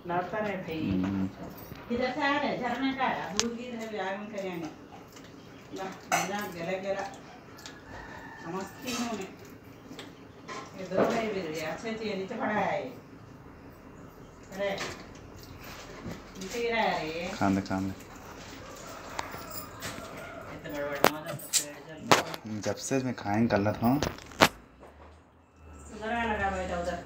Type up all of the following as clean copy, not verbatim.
लौटता रहे भाई। किधर से आ रहे? झरने का दूध की है बिहार में करेंगे ला बिना गला गला समझती हूँ मैं। ये दो भाई भी अच्छे चीज नीचे पड़ा है। अरे नीचे गिरा है रे। खाने खाने इतने बड़े बड़े मजा तो जब से मैं खाएं कर रहा था उधर लगा बैठा उधर।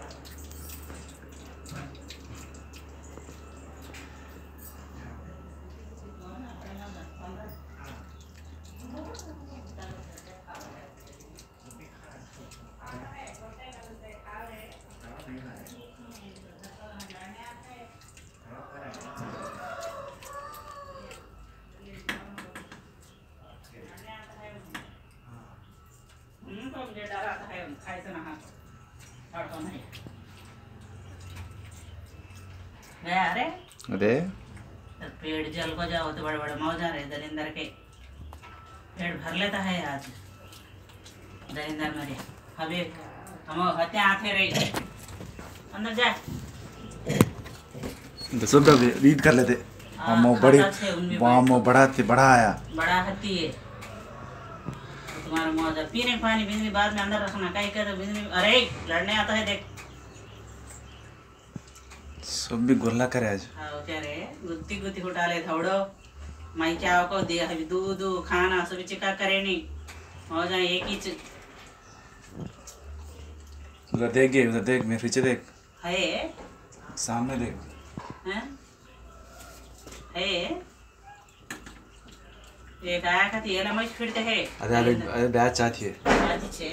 अरे पेड़ जल को जाओ तो बड़े बड़े मौजा रहे दरिंदर के पेड़ भर लेता है आज दरिंदर मेरे अभी हम हत्ते आते रही अंदर जा तो सब रीड कर लेते वो बड़ी वहाँ वो बड़ा आया बड़ा हत्ती है तुम्हारा मौजा पीने का पानी बिजली बाद में अंदर रखना कहीं कर बिजली। अरे लड़ने आता है देख सब भी गोला करे आज। हाँ क्या रे गुत्ती गुत्ती को डाले थोड़ो माई क्या को दे अभी दूध खाना सभी चिका करे नहीं हो जाए एक ही उधर देख मेरे पीछे देख है सामने देख हैं है एक आया का थी ना मैं फिरते है। अरे बैच चाहती है आज छे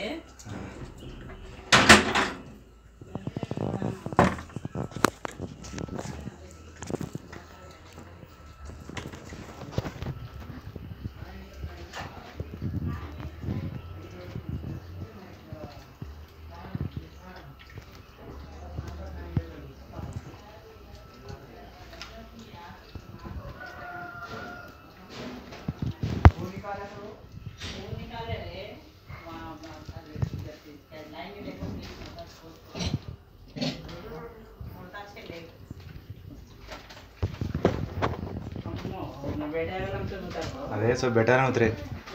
अरे सब बेटा ना उतरे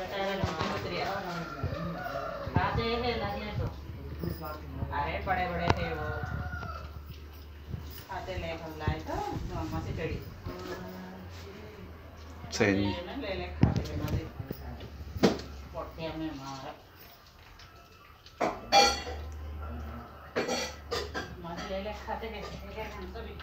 अरे बड़े बड़े थे वो खाते ले हम लाए तो मम्मा से चढ़ी सही ले ले खाते ले मारे पोटिया में मारा मारे ले ले खाते हैं हम सभी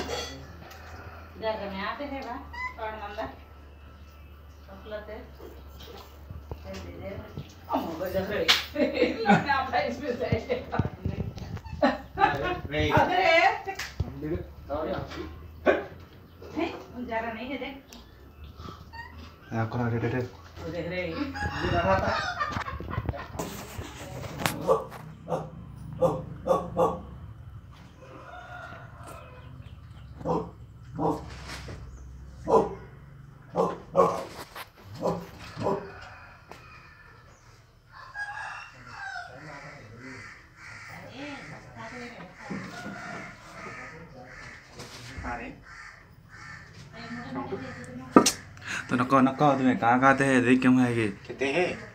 घर में आते हैं बा और मंदा सकलते दे दे हम बजा रहे लड़ने आता है इसमें से अरे जरा नहीं है देख कौन आ रहे वो देख रहे तो नको नको तुम्हें कहाँ खाते हैं देख क्यों है कहते हैं